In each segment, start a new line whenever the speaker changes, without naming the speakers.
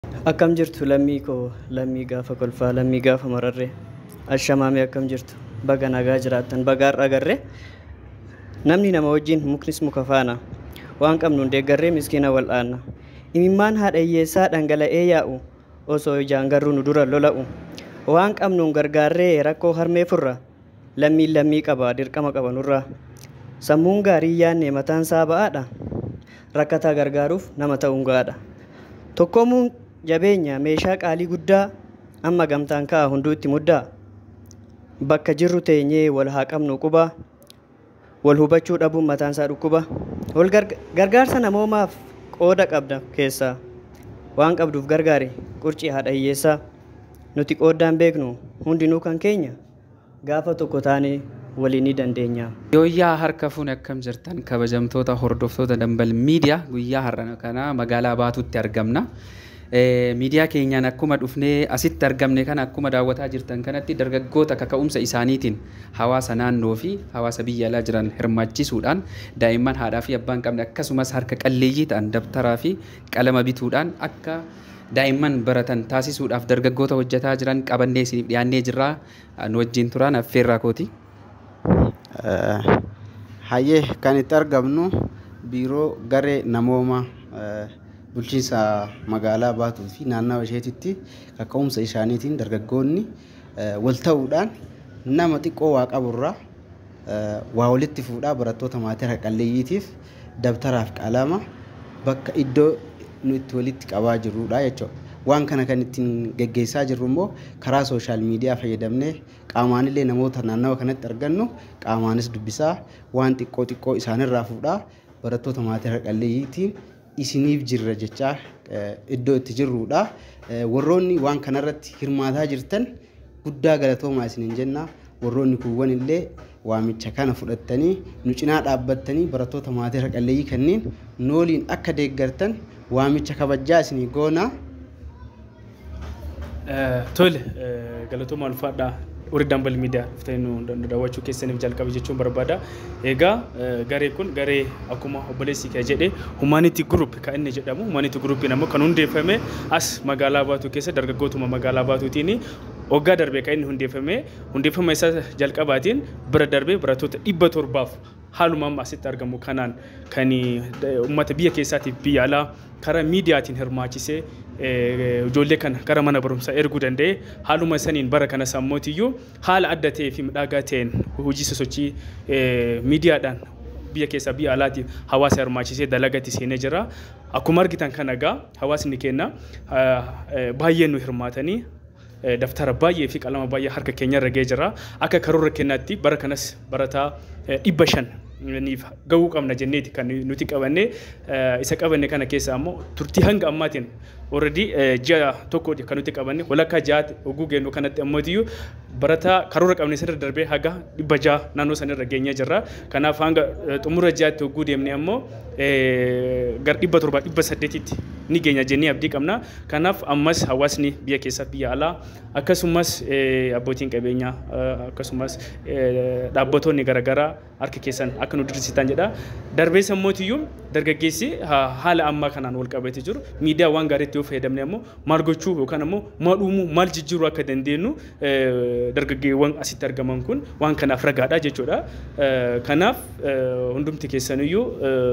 Akkam jirtu lammii koo lammii gaafa kolfaa lammii gaafa mararree ashamaamee akkam jirtu baga nagaa jiraattan baga har'a agarree namni nama wajjin muknis muka faana waan qabnuun deeggarree miskiina wal'aanna imimmaan haadha hiyyeessaa dhangala'ee yaa'u osoo ijaan garuu nu dura lola'u waan qabnuun gargaarree rakkoo harmee furra lammii qaba dirqama qaba nurraa sammuun gaarii yaanne mataan isaa ba'aadha rakkataa gargaaruuf nama ta'uun gaadha tokkoomuun jabeenya meeshaa qaalii guddaa amma gamtaan ka'a hunduu itti muddaa bakka jirru teenyee wal haa qabnu quba wal hubachuu dhabuun mataan isaa dhukkuba wal gargaarsa namoomaaf qooda qabda keessaa waan qabduuf gargaari qurcii haadha hiyyeessaa nuti qooddaan beeknu hundinuu kan keenya gaafa tokko taane waliin ni dandeenya.
Guyyaa harka fuune akkam jirtan kabajamtoota hordoftoota Dambal Miidiyaa guyyaa har'a kana magaalaa Baatuutti argamna. Miidiyaa keenyaan akkuma dhufnee asitti argamne kana akkuma daawwataa jirtan kanatti dargaggoota kaka'umsa isaaniitiin hawaasa naannoo fi hawaasa biyya alaa jiran hirmaachisuudhaan daa'imman haadhaa fi abbaan qabne akkasumas harka qalleeyyii ta'an dabtaraa fi qalama bituudhaan akka daa'imman baratan taasisuudhaaf dargaggoota hojjetaa jiran qabannee isiniif dhiyaannee jirra. Nu wajjin turan affeerraa kooti.
Hayyee kan itti argamnu biiroo garee namooma bulchiinsa magaalaa Baatuu fi naannawa isheetitti kaka'umsa isaaniitiin dargaggoonni wal ta'uudhaan nama xiqqoo waa qaburraa waa walitti fuudhaa barattoota maatii harka qalleeyyiitiif dabtaraaf qalama bakka iddoo nu itti walitti qabaa jirrudha jechuudha. Waan kana kan ittiin geggeessaa jirru immoo karaa sooshaal miidiyaa fayyadamnee qaamaanillee namoota naannawa kanatti argannu qaamaanis dubbisaa waan xiqqoo isaanirraa fuudhaa barattoota maatii harka qalleeyyiitiin isiniif jirra jechaa iddoo itti jirrudha. Warroonni waan kanarratti hirmaataa jirtan guddaa galatoomaa isiniin jenna. Warroonni kuuwwan illee waamicha kana fudhattanii nu cinaa dhaabbattanii barattoota maatii harka qalleeyyii kanneen nooliin akka deeggartan waamicha kabajaa isinii goona.
Tole galatoomaa ulfaadhaa warri Dambal Miidiyaa dhuftanii nu daawwachuu keessaniif jalqabe jechuun barbaada. Egaa garee kun garee akkuma obboleessi kee jedhe Humanity Group kan inni jedhamu. Humanity Group namoo kan hundeeffame as magaalaa Baatuu keessa dargaggootuma magaalaa Baatuutiin waggaa darbee kan inni hundeeffama isaa jalqabaatiin bira darbee barattoota 700 haaluma amma asitti argamu kanaan kan uummata biyya keessaatiif biyya alaa karaa miidiyaatiin hirmaachisee ijoollee kana gara mana barumsaa erguu danda'e haaluma saniin bara kana sammootiyyuu haala adda ta'ee fi midhagaa ta'een hojii sosochii miidiyaadhaan biyya keessaa biyya alaatiif hawaasa hirmaachisee dalagatti seenee jira. Akkuma argitan kana egaa hawaasni keenya baay'een nu hirmaatanii daftara baay'ee fi qalama baay'ee harka keenya irra ga'ee jira. Akka karoora kennaatti bara kanas barataa 500 gahuu qabna jenneeti kan nuti qabanne isa qabanne kana keessa ammoo turtii hanga ammaatiin already ji'a tokko kan nuti qabanne walakkaa ji'aatti oguu geenyu kanatti ammootiyyu barataa karoora qabne sirra darbee haga 600 naannoo sanirra geenyee jirra. Kanaaf hanga xumura ji'aatti oguu deemne ammoo gar 700-800tti ni geenya jennee abdii qabna. Kanaaf ammas hawaasni biyya keessaa biyya alaa akkasumas abbootiin qabeenyaa akkasumas dhaabbattoonni garaagaraa harka keessan akka nu dirrisitan jedha. Darbee sammootiyyuu dargaggeessi haala ammaa kanaan wal qabatee jiru miidiyaa waan gaariitti yoo fayyadamne ammoo maal gochuu yookaan ammoo maal uumuu maal jijjiiruu akka dandeenyu dargaggeewwan asitti argaman kun waan kanaaf ragaadha jechuudha. Kanaaf hundumti keessaniyyuu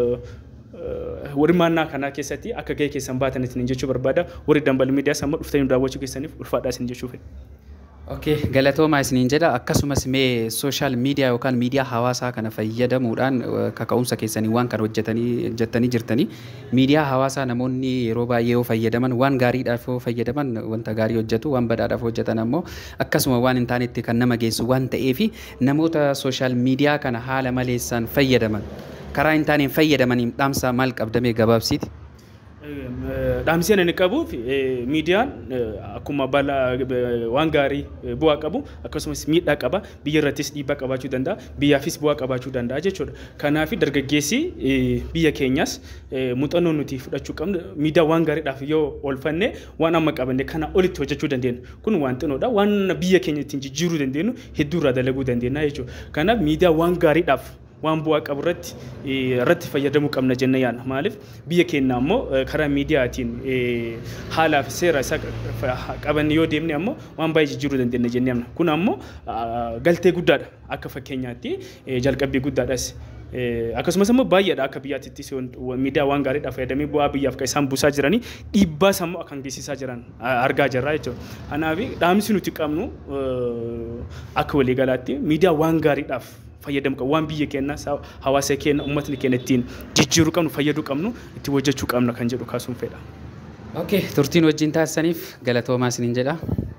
warri maannaa kanaa keessatti akka gahee keessan baatanitti jechuu barbaada. Warri Dambal Miidiyaa amma dhuftanii nu daawwachuu keessaniif ulfaadhaa isin jechuu fedha.
Okay, galatoomaa isiniin jedha. Akkasumas mee sooshaal miidiyaa yookaan miidiyaa hawaasaa kana fayyadamuudhaan kaka'umsa keessanii waan kana hojjetanii jirtanii miidiyaa hawaasaa namoonni yeroo baay'ee yoo fayyadaman waan gaariidhaaf yoo fayyadaman wanta gaarii hojjetu waan badhaadhaaf hojjetan ammoo akkasuma waan hin taanetti kan nama geessu waan ta'eef namoota sooshaal miidiyaa kana haala maleessaan fayyadaman karaa hin taaneen fayyadamaniin dhaamsa maal qabdamee gabaabsiiti?
Dhaamseen inni qabuuf miidiyaan akkuma waan gaarii bu'aa qabu akkasumas miidhaa qaba biyya irrattis dhiibbaa qabaachuu danda'a biyyaafis bu'aa qabaachuu danda'a jechuudha. Kanaaf dargaggeessi biyya keenyas muuxannoo nuti fudhachuu qabnu miidiyaa waan gaariidhaaf yoo oolfanne waan amma qabanne kana olitti hojjechuu dandeenya. Kun waan xinoodha waan biyya keenya ittiin jijjiiruu dandeenyu hedduu irraa dalaguu dandeenya jechuudha. Kanaaf miidiyaa waan gaariidhaaf waan bu'aa qabu irratti fayyadamuu qabna jennee yaadna. Maaliif biyya keenya ammoo karaa miidiyaatiin haalaa fi seera isaa qaban yoo deemne ammoo waan baay'ee jijjiiruu dandeenya jennee yaadna. Kun ammoo galtee guddaadha akka fakkeenyaatti jalqabbii guddaadhas. Akkasumas immoo baay'eedha akka biyyaatti miidiyaa waan gaariidhaaf fayyadamee bu'aa biyyaaf kan isaan buusaa jiranii dhiibbaa sammuu akka geessisaa jiran argaa jirra jechuudha. Kanaaf dhaamsi nuti qabnu akka waliigalaatti miidiyaa waan gaariidhaaf fayyadamu qabu waan biyya keenya hawaasa keenya uummatni keenya ittiin jijjiiruu qabnu fayyaduu qabnu itti hojjechuu qabna kan jedhu kaasuun fedha.
Okay, turtiin wajjin taasisaniif galatoomaa isiniin jedha.